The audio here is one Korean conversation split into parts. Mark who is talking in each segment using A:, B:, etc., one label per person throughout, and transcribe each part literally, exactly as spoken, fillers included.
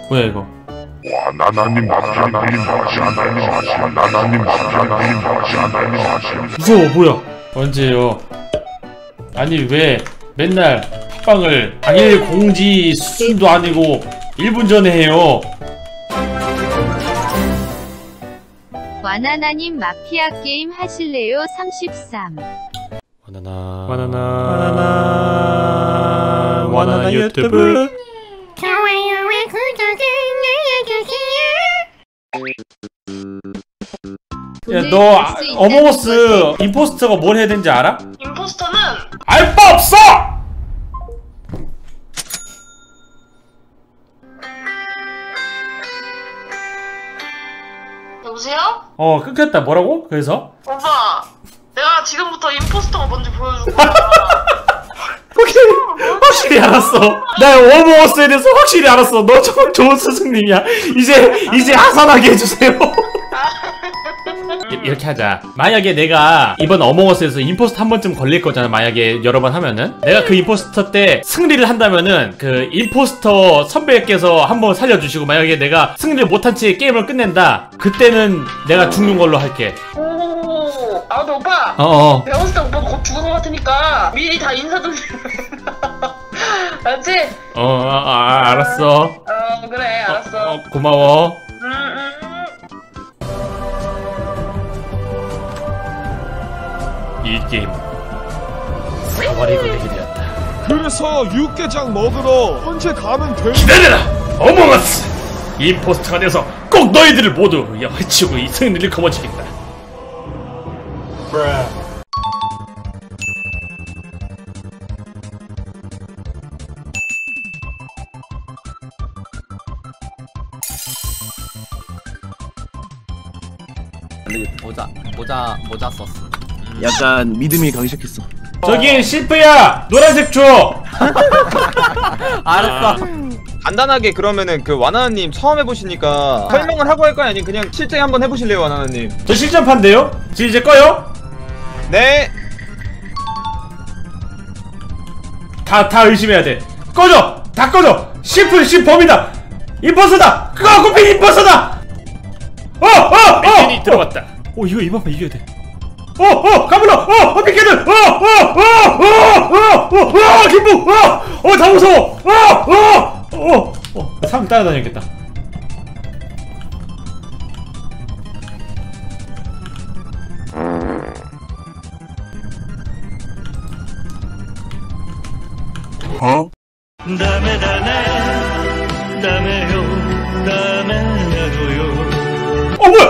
A: 뭐야 이거?
B: 와나나님 와나나님 와나나님 와나나님 와나나님
A: 무서워. 뭐야? 언제요? 아니 왜 맨날 합방을 당일 공지 수준도 아니고 일 분 전에 해요?
C: 와나나님 마피아 게임 하실래요? 삼십삼.
A: 와나나
D: 와나나
A: 와나나
D: 와나나 유튜브
E: 좋아요와 구독을 눌러주세요.
A: 야 너 어몽어스 임포스터가 뭘 해야 되는지 알아?
F: 임포스터는
A: 알 바 없어!
F: 여보세요?
A: 어 끊겼다. 뭐라고? 그래서?
F: 오빠 내가 지금부터 임포스터가 뭔지 보여줄 거야.
A: 확실히 확실히 알았어. 나 어몽어스에 대해서 확실히 알았어. 너 정말 좋은 스승님이야. 이제 이제 하산하게 해주세요. 이렇게 하자. 만약에 내가 이번 어몽어스에서 임포스터 한 번쯤 걸릴 거잖아. 만약에 여러 번 하면은 내가 그 임포스터 때 승리를 한다면은 그 임포스터 선배께서 한번 살려주시고, 만약에 내가 승리를 못한 채 게임을 끝낸다, 그때는 내가 죽는 걸로 할게.
F: 오, 아 근데 오빠
A: 어어.
F: 내가 봤을 때 오빠 곧 죽을 것 같으니까 미리 다 인사 좀 알았지?
A: 어, 아, 아, 알았어.
F: 어 그래 알았어.
A: 어, 어, 고마워.
F: 음, 음.
A: 이 게임 사활이 걸리게 되었다.
D: 그래서 육개장 먹으러 언제 가면 돼?
A: 기다려라! 어몽어스! 임포스터가 돼서 꼭 너희들을 모두 해치우고 이 승리를 거머쥐겠다.
G: 모자 모자 모자 썼어.
H: 약간 믿음이 가기 시작했어.
A: 저기 실프야! 노란색 줘!
G: 알았어.
I: 간단하게 그러면은 그 와나나님 처음 해보시니까 설명을 하고 할까요? 아니면 그냥 실제 한번 해보실래요, 와나나님?
A: 저 실전판데요? 지금 이제 꺼요?
I: 네.
A: 다, 다 의심해야 돼. 꺼져! 다 꺼져! 실프, 실범이다! 임포스터다! 그거 코피 임포스터다! 어! 어! 어! 이 들어갔다. 어, 이거 이번 판 이겨야 돼. 어! 어! 가물러! 어! 어! 삐끼들! 어! 어! 어! 어! 어! 어! 어! 김부! 어! 어! 다 무서워! 어! 어! 어! 어! 사람 따라다녀야겠다.
B: 어?
J: 다음에 다음에 다음에요 다음에요.
A: 어 뭐야?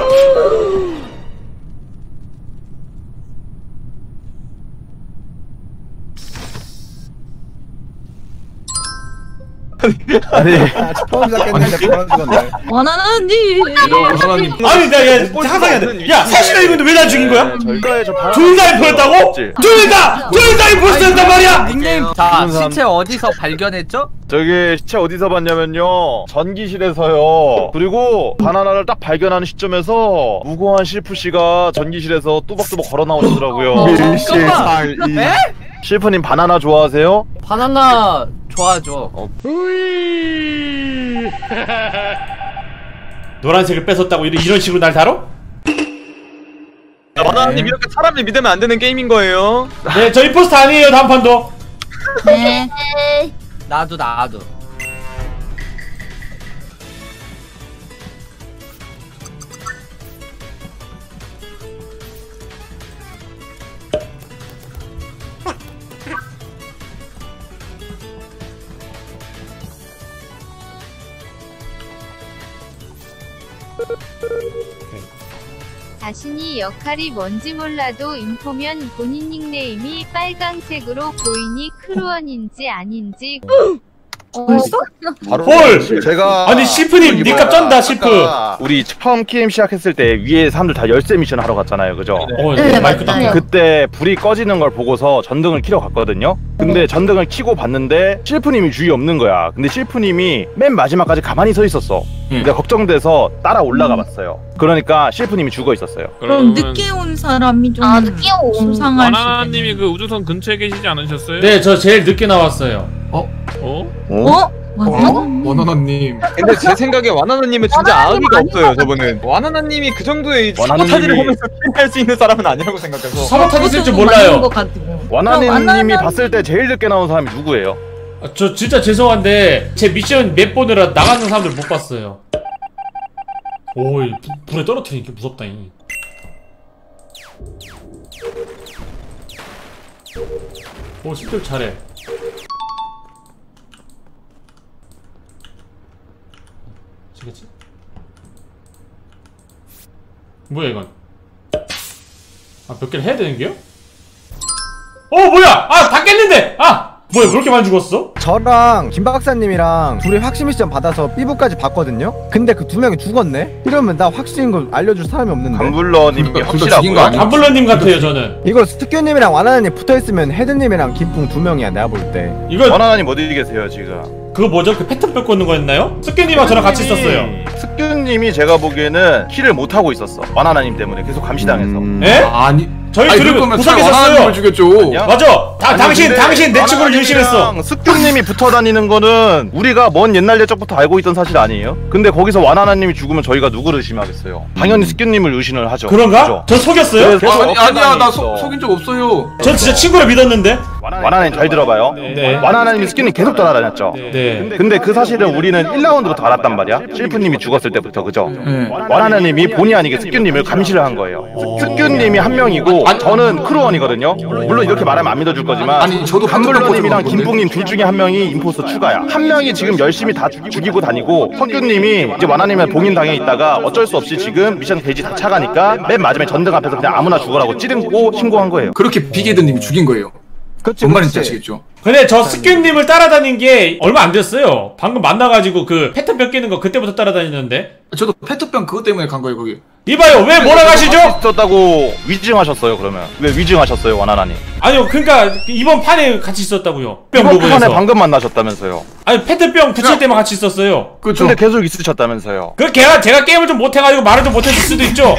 H: 아니 처음 시작했는데 바로 죽었네.
E: 원하는지.
A: 아니 나 얘 항상 해야 돼. 야 사실은 이건데 왜 날 죽인 거야?
H: 절가에 저 바로
A: 둘 다 임포였다고? 둘 다! 둘 다 임포였단 말이야!
G: 닉네임. 자, 시체 어디서 발견했죠?
K: 저기 시체 어디서 봤냐면요, 전기실에서요. 그리고 바나나를 딱 발견하는 시점에서 무고한 실프씨가 전기실에서 뚜벅뚜벅 걸어 나오시더라고요.
H: 일실살이.
G: 에?
K: 실프님 바나나 좋아하세요?
G: 바나나 좋아하죠.
K: 어.
A: 노란색을 뺏었다고 이런, 이런 식으로 날 다뤄?
I: 와나나님 이렇게 사람을 믿으면 안 되는 게임인 거예요.
A: 네, 저 임포스터 아니에요. 다음 판도.
E: 네.
G: 나도 나도.
C: 자신이 역할이 뭔지 몰라도 인포면 본인 닉네임이 빨강색으로 보이니 크루원인지 아닌지.
E: 벌써?
A: 헐!
K: 제가
A: 아니 시프님
K: 저기
A: 니값
K: 뭐야,
A: 쩐다 시프.
K: 아까 우리 처음 게임 시작했을 때 위에 사람들 다 열쇠 미션 하러 갔잖아요, 그죠?
A: 어,
E: 네,
A: 마이크 딱.
E: 맞아요.
K: 그때 불이 꺼지는 걸 보고서 전등을 켜러 갔거든요. 근데 전등을 켜고 봤는데 실프님이 주위에 없는 거야. 근데 실프님이 맨 마지막까지 가만히 서 있었어.
A: 음.
K: 내가 걱정돼서 따라 올라가 봤어요. 그러니까 실프님이 죽어 있었어요.
E: 그럼 늦게 온 사람이 좀
L: 아, 늦게 온
E: 수상할 수도
D: 와나나님이 그 우주선 근처에 계시지 않으셨어요?
A: 네, 저 제일 늦게 나왔어요.
G: 어?
D: 어?
E: 어? 원하나님.
I: 근데 제 생각에 와나나님은 진짜 아의가 없어요. 저분은 와나나님이 그 정도의 사보타지를
K: 와나나님이-
I: 하면서 킬할 수 있는 사람은 아니라고 생각해서.
A: 사보타지 쓸 줄 몰라요.
K: 와나나님이 봤을 때 제일 늦게 나온 사람이 누구예요?
A: 아, 저 진짜 죄송한데 제 미션 맵 보느라 나가는 사람들 못 봤어요. 오, 이 불- 불에 떨어뜨리니까 무섭다잉. 오, 실력 잘해. 지겠지? 뭐야 이건? 아, 몇 개를 해야 되는 게요? 어, 뭐야! 아, 다 깼는데! 아! 뭐야, 왜 이렇게 많이 죽었어?
L: 저랑 김 박사님이랑 둘이 확신 미션 받아서 삐부까지 봤거든요? 근데 그 두 명이 죽었네? 이러면 나 확신인 걸 알려줄 사람이 없는데
K: 감블러님이 확실하고요.
A: 감블러님 같아요, 저는.
L: 이거 스튜님이랑 와나나님 붙어있으면 헤드님이랑 김풍 두 명이야 내가 볼때
A: 이거
K: 와나나님 어디 계세요 지금?
A: 그거 뭐죠? 그 패턴 뺏고 있는 거였나요? 스키님이랑 저랑 같이 있었어요.
K: 스큐님이 제가 보기에는 킬을 못 하고 있었어. 와나나님 때문에 계속 감시당해서.
A: 에?
E: 아니.
A: 저희
E: 아니,
A: 둘이
E: 그럴 거면
A: 구석에
E: 차라리 와나나님을
A: 있었어요.
E: 죽였죠.
A: 맞아. 다
K: 아니,
A: 당신
K: 근데
A: 당신 내 친구를 의심했어.
K: 와나나님이랑 스큐님이 붙어 다니는 거는 우리가 먼 옛날 옛적부터 알고 있던 사실 아니에요? 근데 거기서 와나나님이 죽으면 저희가 누구를 의심하겠어요? 당연히 스큐님을 의심을 하죠.
A: 그런가?
K: 그죠?
A: 저 속였어요?
K: 계속
E: 아니, 아니야 나
K: 어깨
E: 속,
K: 다니면서.
E: 속인 적 없어요.
A: 전 진짜 친구를 믿었는데.
K: 와나나님 잘 들어봐요.
A: 네.
K: 와나나님이 스큐님 계속 따라다녔죠.
A: 네.
K: 근데 그 사실은 우리는 일 라운드부터 알았단 말이야. 실프님이 죽었을 때부터 그죠?
E: 네.
K: 와나나님이 본의 아니게 스큐님을 감시를 한 거예요. 스큐님이 한 명이고 저는 크루원이거든요. 물론 이렇게 말하면 안 믿어줄 거지만
E: 아니, 저도
K: 감블러님이랑
E: 건데.
K: 김풍님 둘 중에 한 명이 임포스터 추가야. 한 명이 지금 열심히 다 죽- 죽이고 다니고 석규님이 이제 와나님의 봉인당해 있다가 어쩔 수 없이 지금 미션 게이지 다 차가니까 맨 마지막에 전등 앞에서 그냥 아무나 죽으라고 찌르고 신고한 거예요.
E: 그렇게 비게드님이 죽인 거예요.
L: 그치
E: 뭔 말인지 아시겠죠?
A: 근데 저 스키님을 따라다닌 게 얼마 안 됐어요. 방금 만나가지고 그 패턴 뺏기는 거 그때부터 따라다니는데.
E: 저도 페트병 그것 때문에 간 거예요 거기.
A: 이봐요, 왜 몰아가시죠?
K: 있었다고 위증하셨어요 그러면? 왜 위증하셨어요 와나나님?
A: 아니요, 그러니까 이번 판에 같이 있었다고요. 뿅
K: 이번 판에
A: 부분에서.
K: 방금 만나셨다면서요.
A: 아니 페트병 붙일 때만 같이 있었어요.
E: 그렇죠.
K: 근데 계속 있으셨다면서요.
A: 그 걔가 제가 게임을 좀 못해가지고 말을 좀 못했을 수도 있죠.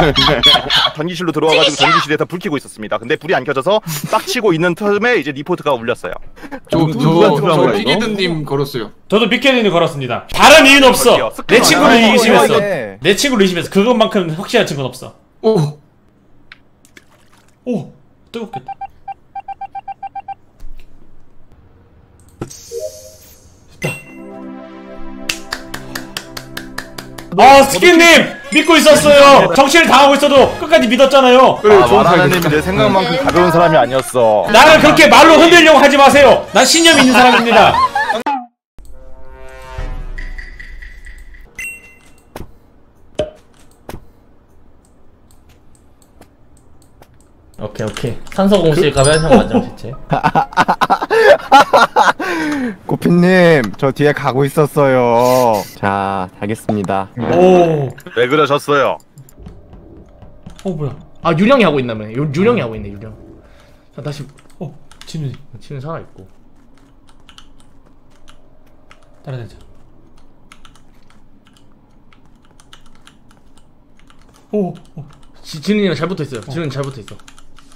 K: 전기실로 들어와가지고 전기실에서 불 켜고 있었습니다. 근데 불이 안 켜져서 빡치고 있는 틈에 이제 리포트가 울렸어요.
E: 저저 비게드님 걸었어요.
A: 저도 빅캐린이 걸었습니다. 다른 이유는 없어. 내 친구를
L: 아니,
A: 의심했어.
L: 이게-
A: 내 친구를 의심했어. 그것만큼 확실한 친구는 없어.
E: 오.
A: 오, 뜨겁겠다. 됐다. 아, 스키님 믿고 있었어요. 정신을 당하고 있어도 끝까지 믿었잖아요.
K: 그래, 아, 와나나님이 내 생각만큼 가벼운 사람이 아니었어.
A: 나를 그렇게 말로 흔들려고 하지 마세요. 난 신념 있는 사람입니다. 오케이 오케이. 산소 공실 가면 형 완전 대체.
L: 고피님 저 뒤에 가고 있었어요. 자 알겠습니다.
A: 오.
K: 왜 그러셨어요?
A: 어 뭐야? 아 유령이 하고 있나 보네. 유, 유령이 하고 있네 유령. 자 다시. 어 진우 진우 살아 있고. 따라다니자. 오. 오. 지, 진우이랑 잘 붙어 있어요. 어. 진우는 잘 붙어 있어.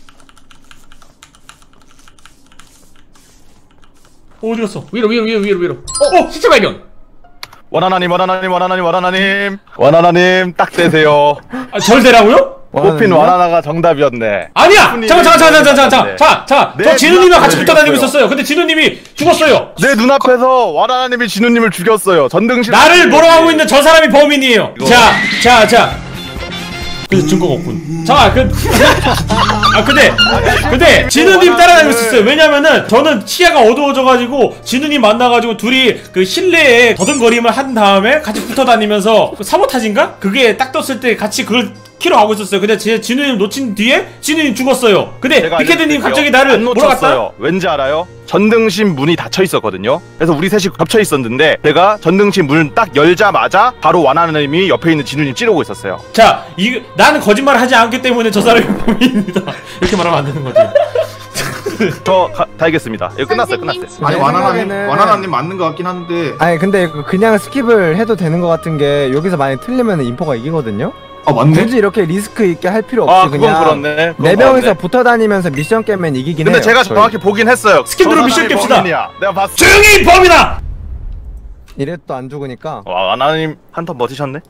A: 어, 어디 갔어? 위로 위로 위로 위로 위로. 어, 어, 시체 발견.
K: 와나나님, 와나나님, 와나나님, 와나나님, 와나나님 딱 되세요.
A: 아, 절 대라고요?
K: 뽑힌 와나나가 정답이었네.
A: 아니야. 잠깐 잠깐 잠깐 잠깐 잠깐 잠깐. 자, 자,
K: 네,
A: 저 진우님이랑 같이
K: 네,
A: 붙어 다니고
K: 죽였어요.
A: 있었어요. 근데 진우님이 죽었어요.
K: 내 눈앞에서 와나나님이 진우님을 죽였어요. 전등실.
A: 나를 몰아가고 있는 저 사람이 범인이에요. 자, 자, 자. 그래서 증거가 없군. 자, 그, 아 근데, 근데 진우님 따라다니고 있었어요. 왜냐면은 저는 시야가 어두워져가지고 진우님 만나가지고 둘이 그 실내에 더듬거림을 한 다음에 같이 붙어 다니면서 그 사보타지인가? 그게 딱 떴을 때 같이 그걸 키로 하고 있었어요. 근데 제 진우님 놓친 뒤에 진우님 죽었어요. 근데 비케드님 갑자기 나를
K: 안
A: 몰아갔다.
K: 놓쳤어요. 왠지 알아요? 전등신 문이 닫혀 있었거든요. 그래서 우리 셋이 겹쳐 있었는데 제가 전등신 문을 딱 열자마자 바로 와나나님이 옆에 있는 진우님 찌르고 있었어요.
A: 자, 이 나는 거짓말을 하지 않기 때문에 저 사람이 범인입니다. 이렇게 말하면 안 되는 거지.
K: 저 가, 다 알겠습니다. 이거 끝났어요, 끝났어요.
E: 아니
L: 내
E: 와나나님
L: 생각에는-
E: 와나나님 맞는 것 같긴 한데.
L: 아니 근데 이거 그냥 스킵을 해도 되는 것 같은 게 여기서 많이 틀리면 인포가 이기거든요?
E: 아 맞네.
L: 굳이 이렇게 리스크 있게 할 필요 없이
K: 아, 그건
L: 그냥
K: 그렇네. 그건
L: 네 명이서
K: 그렇네.
L: 붙어 다니면서 미션 깨면 이기긴
K: 근데
L: 해요.
K: 제가
L: 저희.
K: 정확히 보긴 했어요.
A: 스킵으로 미션
K: 저 사람이
A: 깹시다.
K: 범인이야. 내가 봤어.
A: 조용히 범이다.
L: 이래 또 안 죽으니까.
K: 와 와나님 한 턴 버티셨네.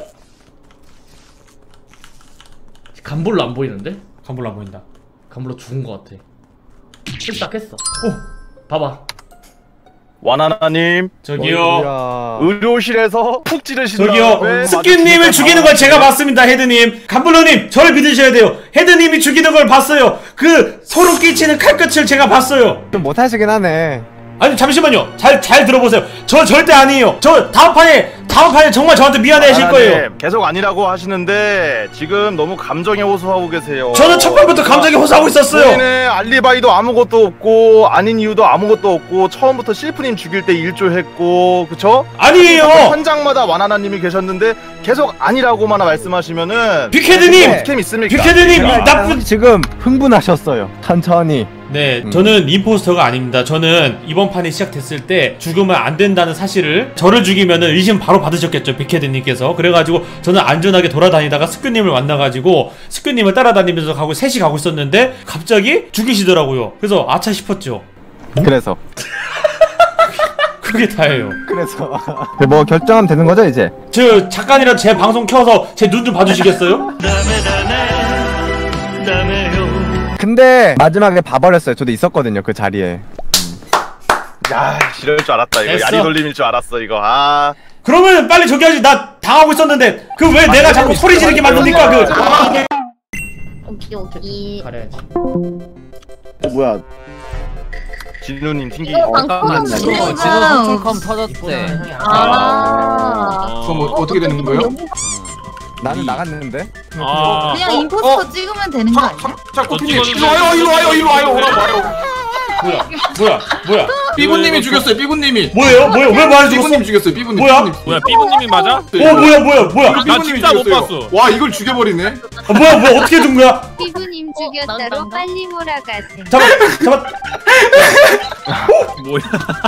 A: 간볼로 안 보이는데? 간볼로 안 보인다. 간볼로 죽은 것 같아. 딱 했어. 오, 봐봐.
K: 와나나님
A: 저기요.
L: 어이구야.
K: 의료실에서 푹 찌르신
A: 저기요.
K: 다음에
A: 스키님을 죽이는 걸 제가 봤습니다, 헤드님. 간볼로님, 저를 믿으셔야 돼요. 헤드님이 죽이는 걸 봤어요. 그 소름 끼치는 칼끝을 제가 봤어요.
L: 좀 못하시긴 하네.
A: 아니 잠시만요. 잘 잘 들어보세요. 저 절대 아니에요. 저 다음 판에 다음 판에 정말 저한테 미안해 하실 거예요.
K: 와나나님, 계속 아니라고 하시는데 지금 너무 감정에 호소하고 계세요.
A: 저는 첫 판부터 감정에 호소하고 있었어요.
K: 본인의 알리바이도 아무것도 없고 아닌 이유도 아무것도 없고 처음부터 실프님 죽일 때 일조했고 그쵸?
A: 아니에요.
K: 현장마다 와나나님이 계셨는데 계속 아니라고만 말씀하시면은
A: 빅헤드님!
K: 스캠 있습니까?
A: 빅헤드님
L: 일단
A: 나쁜.
L: 지금 흥분하셨어요. 천천히.
A: 네,
L: 음.
A: 저는 임포스터가 아닙니다. 저는 이번 판이 시작됐을 때 죽으면 안 된다는 사실을 저를 죽이면은 의심 바로 받으셨겠죠, 빅헤드님께서. 그래가지고 저는 안전하게 돌아다니다가 스크님을 만나가지고 스크님을 따라다니면서 가고 셋이 가고 있었는데 갑자기 죽이시더라고요. 그래서 아차 싶었죠.
L: 그래서.
A: 그게 다예요.
L: 그래서. 뭐 결정하면 되는 거죠 이제?
A: 저 잠깐이라도 제 방송 켜서 제 눈 좀 봐주시겠어요?
L: 근데 마지막에 봐버렸어요. 저도 있었거든요 그 자리에.
K: 야, 이럴 줄 알았다. 이거
A: 됐어.
K: 야리 돌림일 줄 알았어 이거. 아.
A: 그러면 빨리 저기 하지. 나 당하고 있었는데 그 왜 내가 자꾸 소리 지르게 만듭니까? 그
C: 오케이 오케이.
A: 가려야지.
H: 어, 뭐야?
K: 진우님 튕기기.
C: 어,
G: 잠깐만
C: 방금
G: 진호
C: 지금-
G: 진호 성총컴 터졌대.
C: 아.
E: 그럼 뭐 어떻게 되는 거예요?
L: 나는 나갔는데.
A: 아,
C: 그냥 임포스터 찍으면 되는 거 아니야?
E: 자, 코피님 일로 와요, 일로 와요, 일로 와요, 오라 와요.
A: 뭐야, 뭐야, 뭐야?
E: 삐부님이 죽였어요, 삐부님이.
A: 뭐예요? 뭐예요? 왜 말해 죽었어?
E: 삐부님 죽였어요, 삐부님.
A: 뭐야?
E: 삐부님.
I: 뭐야 삐부님이 맞아?
A: 어, 뭐야, 뭐야, 뭐야?
E: 나
I: 나 진짜 못 봤어.
E: 와, 이걸 죽여버리네.
A: 아, 뭐야, 뭐야? 어떻게 된 거야?
C: 피부님 죽였다로 빨리 몰아가세요.
A: 잠깐, 잠깐.
I: 뭐야?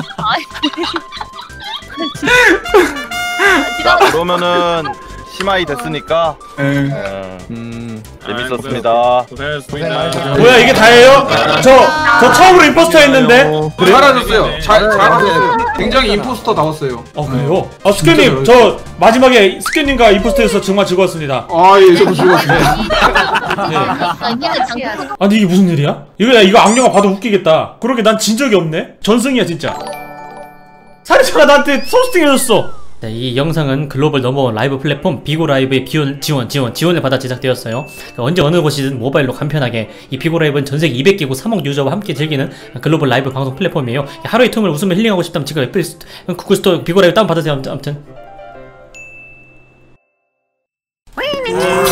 K: 자, 그러면은 심하이 됐으니까
E: 에.
K: 어,
L: 음.
K: 재밌었습니다.
I: 고생했습니다.
A: 뭐야, 이게 다예요? 저, 저 처음으로 임포스터 했는데.
E: 그래? 잘하셨어요. 잘, 잘하셨어요. 굉장히 임포스터 나왔어요.
A: 어, 그래요? 아, 스케님, 저 마지막에 스케님과 임포스터에서 정말 즐거웠습니다.
E: 아, 예, 저도 죽었습니다.
A: 네.
C: 아니야 장난.
A: 아니, 이게 무슨 일이야? 이거, 야, 이거 악령아 봐도 웃기겠다. 그러게 난 진 적이 없네? 전승이야, 진짜. 사리차가 나한테 소스팅 해줬어. 네, 이 영상은 글로벌 넘버원 라이브 플랫폼 비고라이브의 비원, 지원, 지원, 지원을 받아 제작되었어요. 언제 어느 곳이든 모바일로 간편하게 이 비고라이브는 전세계 이백 개국 삼억 유저와 함께 즐기는 글로벌 라이브 방송 플랫폼이에요. 하루의 틈을 웃으며 힐링하고 싶다면 지금 애플 스토, 구글 스토어 비고라이브 다운받으세요. 아무튼